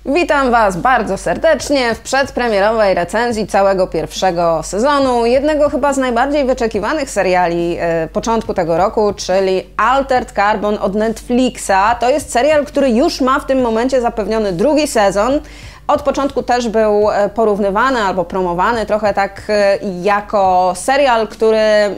Witam Was bardzo serdecznie w przedpremierowej recenzji całego pierwszego sezonu, jednego chyba z najbardziej wyczekiwanych seriali początku tego roku, czyli Altered Carbon od Netflixa. To jest serial, który już ma w tym momencie zapewniony drugi sezon. Od początku też był porównywany albo promowany trochę tak jako serial, który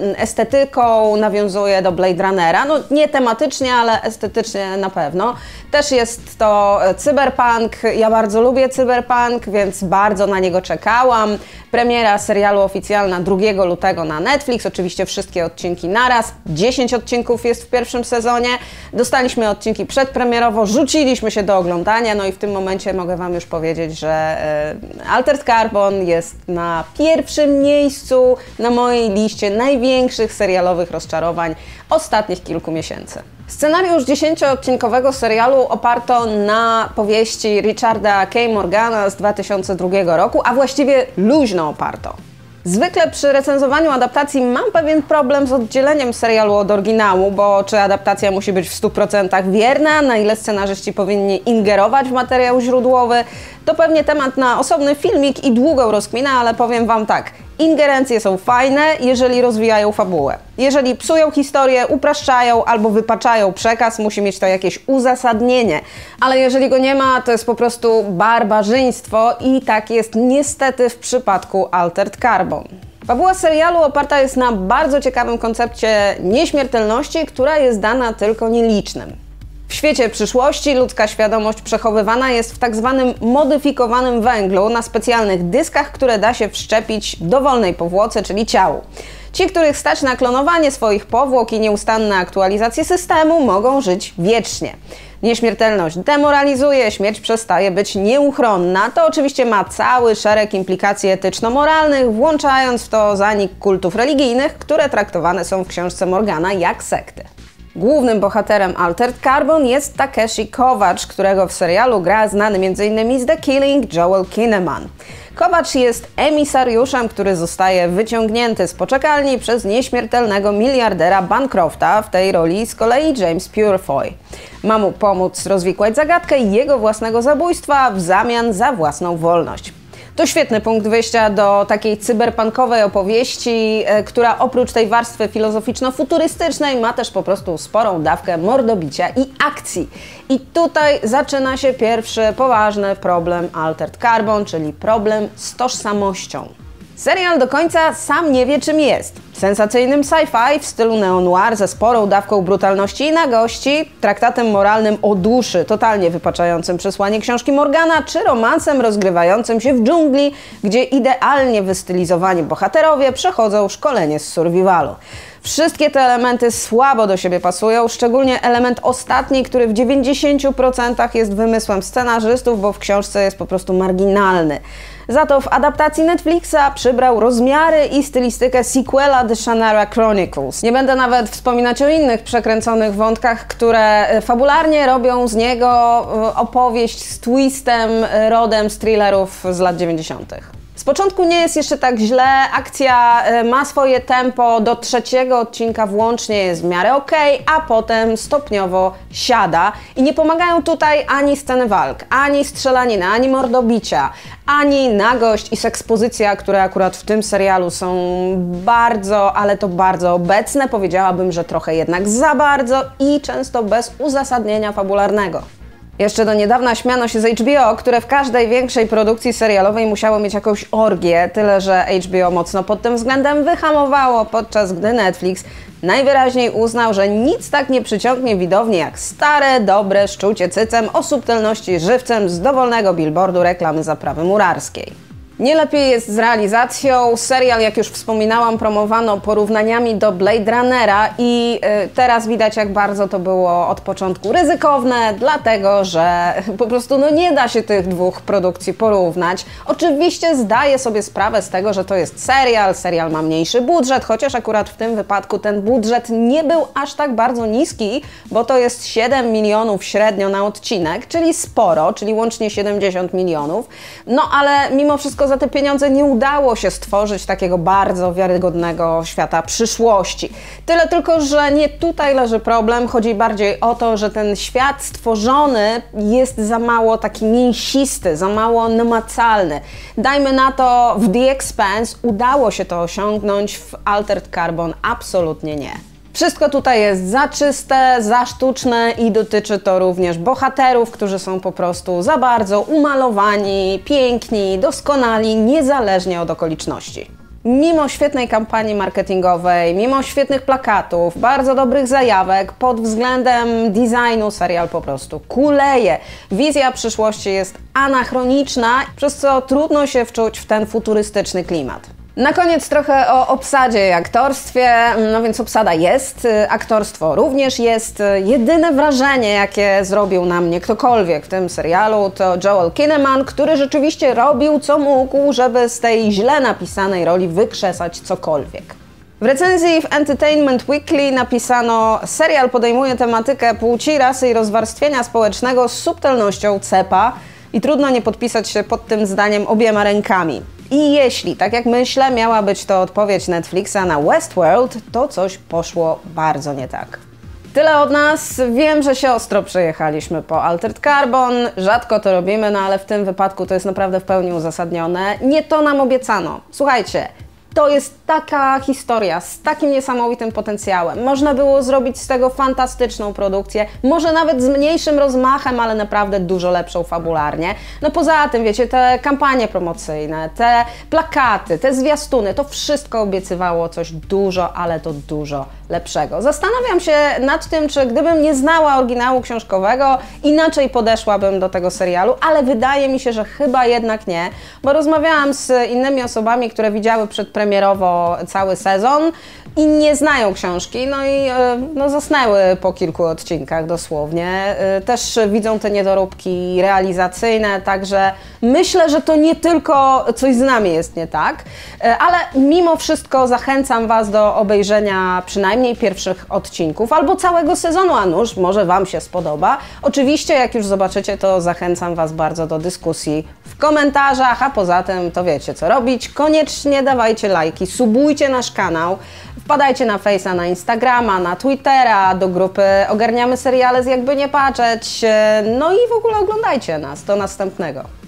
estetyką nawiązuje do Blade Runnera. No nie tematycznie, ale estetycznie na pewno. Też jest to cyberpunk. Ja bardzo lubię cyberpunk, więc bardzo na niego czekałam. Premiera serialu oficjalna 2 lutego na Netflix. Oczywiście wszystkie odcinki naraz. 10 odcinków jest w pierwszym sezonie. Dostaliśmy odcinki przedpremierowo, rzuciliśmy się do oglądania. No i w tym momencie mogę Wam już powiedzieć, że Altered Carbon jest na pierwszym miejscu na mojej liście największych serialowych rozczarowań ostatnich kilku miesięcy. Scenariusz 10-odcinkowego serialu oparto na powieści Richarda K. Morgana z 2002 roku, a właściwie luźno oparto. Zwykle przy recenzowaniu adaptacji mam pewien problem z oddzieleniem serialu od oryginału, bo czy adaptacja musi być w 100% wierna, na ile scenarzyści powinni ingerować w materiał źródłowy, to pewnie temat na osobny filmik i długą rozkminę, ale powiem Wam tak, ingerencje są fajne, jeżeli rozwijają fabułę. Jeżeli psują historię, upraszczają albo wypaczają przekaz, musi mieć to jakieś uzasadnienie. Ale jeżeli go nie ma, to jest po prostu barbarzyństwo i tak jest niestety w przypadku Altered Carbon. Fabuła serialu oparta jest na bardzo ciekawym koncepcie nieśmiertelności, która jest dana tylko nielicznym. W świecie przyszłości ludzka świadomość przechowywana jest w tak zwanym modyfikowanym węglu na specjalnych dyskach, które da się wszczepić dowolnej powłoce, czyli ciału. Ci, których stać na klonowanie swoich powłok i nieustanne aktualizacje systemu, mogą żyć wiecznie. Nieśmiertelność demoralizuje, śmierć przestaje być nieuchronna. To oczywiście ma cały szereg implikacji etyczno-moralnych, włączając w to zanik kultów religijnych, które traktowane są w książce Morgana jak sekty. Głównym bohaterem Altered Carbon jest Takeshi Kovacs, którego w serialu gra znany m.in. z The Killing Joel Kinnaman. Kovacs jest emisariuszem, który zostaje wyciągnięty z poczekalni przez nieśmiertelnego miliardera Bancrofta, w tej roli z kolei James Purefoy. Ma mu pomóc rozwikłać zagadkę jego własnego zabójstwa w zamian za własną wolność. To świetny punkt wyjścia do takiej cyberpunkowej opowieści, która oprócz tej warstwy filozoficzno-futurystycznej ma też po prostu sporą dawkę mordobicia i akcji. I tutaj zaczyna się pierwszy poważny problem Altered Carbon, czyli problem z tożsamością. Serial do końca sam nie wie, czym jest. Sensacyjnym sci-fi w stylu neo-noir ze sporą dawką brutalności i nagości, traktatem moralnym o duszy, totalnie wypaczającym przesłanie książki Morgana, czy romansem rozgrywającym się w dżungli, gdzie idealnie wystylizowani bohaterowie przechodzą szkolenie z survivalu. Wszystkie te elementy słabo do siebie pasują, szczególnie element ostatni, który w 90% jest wymysłem scenarzystów, bo w książce jest po prostu marginalny. Za to w adaptacji Netflixa przybrał rozmiary i stylistykę sequela The Shannara Chronicles. Nie będę nawet wspominać o innych przekręconych wątkach, które fabularnie robią z niego opowieść z twistem rodem z thrillerów z lat 90. Z początku nie jest jeszcze tak źle, akcja ma swoje tempo, do 3 odcinka włącznie jest w miarę okej, a potem stopniowo siada i nie pomagają tutaj ani sceny walk, ani strzelanina, ani mordobicia, ani nagość i sekspozycja, które akurat w tym serialu są bardzo, ale to bardzo obecne, powiedziałabym, że trochę jednak za bardzo i często bez uzasadnienia fabularnego. Jeszcze do niedawna śmiano się z HBO, które w każdej większej produkcji serialowej musiało mieć jakąś orgię, tyle że HBO mocno pod tym względem wyhamowało, podczas gdy Netflix najwyraźniej uznał, że nic tak nie przyciągnie widowni jak stare, dobre szczucie cycem o subtelności żywcem z dowolnego billboardu reklamy zaprawy murarskiej. Nie lepiej jest z realizacją. Serial, jak już wspominałam, promowano porównaniami do Blade Runnera i teraz widać, jak bardzo to było od początku ryzykowne, dlatego że po prostu nie da się tych dwóch produkcji porównać. Oczywiście zdaję sobie sprawę z tego, że to jest serial ma mniejszy budżet, chociaż akurat w tym wypadku ten budżet nie był aż tak bardzo niski, bo to jest 7 milionów średnio na odcinek, czyli sporo, czyli łącznie 70 milionów. No ale mimo wszystko za te pieniądze nie udało się stworzyć takiego bardzo wiarygodnego świata przyszłości. Tyle tylko, że nie tutaj leży problem, chodzi bardziej o to, że ten świat stworzony jest za mało taki mięsisty, za mało namacalny. Dajmy na to, w The Expanse udało się to osiągnąć, w Altered Carbon absolutnie nie. Wszystko tutaj jest za czyste, za sztuczne i dotyczy to również bohaterów, którzy są po prostu za bardzo umalowani, piękni, doskonali, niezależnie od okoliczności. Mimo świetnej kampanii marketingowej, mimo świetnych plakatów, bardzo dobrych zajawek, pod względem designu serial po prostu kuleje. Wizja przyszłości jest anachroniczna, przez co trudno się wczuć w ten futurystyczny klimat. Na koniec trochę o obsadzie i aktorstwie. No więc obsada jest, aktorstwo również jest. Jedyne wrażenie, jakie zrobił na mnie ktokolwiek w tym serialu, to Joel Kinnaman, który rzeczywiście robił co mógł, żeby z tej źle napisanej roli wykrzesać cokolwiek. W recenzji w Entertainment Weekly napisano: serial podejmuje tematykę płci, rasy i rozwarstwienia społecznego z subtelnością cepa i trudno nie podpisać się pod tym zdaniem obiema rękami. I jeśli, tak jak myślę, miała być to odpowiedź Netflixa na Westworld, to coś poszło bardzo nie tak. Tyle od nas. Wiem, że się ostro przejechaliśmy po Altered Carbon, rzadko to robimy, no ale w tym wypadku to jest naprawdę w pełni uzasadnione. Nie to nam obiecano. Słuchajcie, to jest taka historia z takim niesamowitym potencjałem. Można było zrobić z tego fantastyczną produkcję, może nawet z mniejszym rozmachem, ale naprawdę dużo lepszą fabularnie. No poza tym, wiecie, te kampanie promocyjne, te plakaty, te zwiastuny, to wszystko obiecywało coś dużo, ale to dużo lepszego. Zastanawiam się nad tym, czy gdybym nie znała oryginału książkowego, inaczej podeszłabym do tego serialu, ale wydaje mi się, że chyba jednak nie, bo rozmawiałam z innymi osobami, które widziały przedpremierowo cały sezon i nie znają książki, no i zasnęły po kilku odcinkach dosłownie. Też widzą te niedoróbki realizacyjne, także myślę, że to nie tylko coś z nami jest nie tak, ale mimo wszystko zachęcam Was do obejrzenia przynajmniej pierwszych odcinków albo całego sezonu, a nuż, może Wam się spodoba. Oczywiście, jak już zobaczycie, to zachęcam Was bardzo do dyskusji w komentarzach, a poza tym to wiecie co robić. Koniecznie dawajcie lajki, subujcie nasz kanał, wpadajcie na Face'a, na Instagrama, na Twittera, do grupy Ogarniamy Seriale z Jakby Nie Patrzeć, no i w ogóle oglądajcie nas. Do następnego.